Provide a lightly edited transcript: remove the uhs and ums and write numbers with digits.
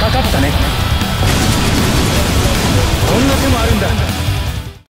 かったね。こんな手もあるんだ。